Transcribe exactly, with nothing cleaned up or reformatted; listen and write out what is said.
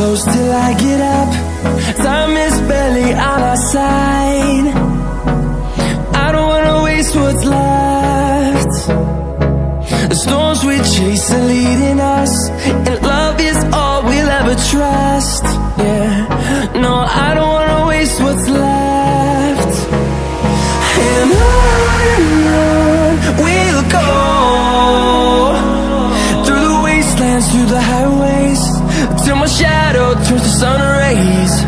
close till I get up. Time is barely on our side. I don't wanna waste what's left. The storms we chase are leading us, and love is all we'll ever trust. Yeah, no, I don't wanna waste what's left. And on and on we'll go, through the wastelands, through the highways, till my shadow turns to sun rays.